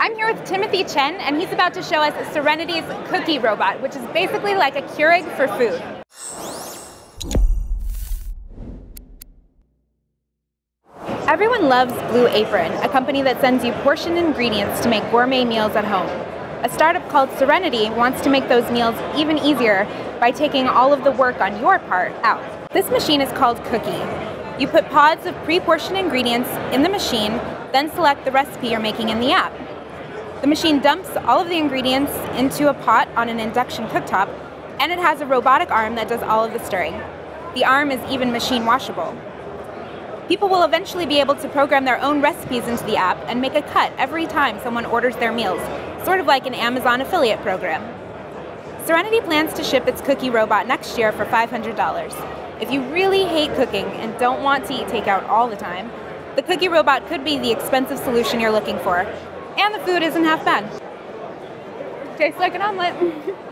I'm here with Timothy Chen, and he's about to show us Sereneti's cookie robot, which is basically like a Keurig for food. Everyone loves Blue Apron, a company that sends you portioned ingredients to make gourmet meals at home. A startup called Sereneti wants to make those meals even easier by taking all of the work on your part out. This machine is called Cooki. You put pods of pre-portioned ingredients in the machine, then select the recipe you're making in the app. The machine dumps all of the ingredients into a pot on an induction cooktop, and it has a robotic arm that does all of the stirring. The arm is even machine washable. People will eventually be able to program their own recipes into the app and make a cut every time someone orders their meals, sort of like an Amazon affiliate program. Sereneti plans to ship its cookie robot next year for $500. If you really hate cooking and don't want to eat takeout all the time, the cookie robot could be the expensive solution you're looking for. And the food isn't half bad. Tastes like an omelet.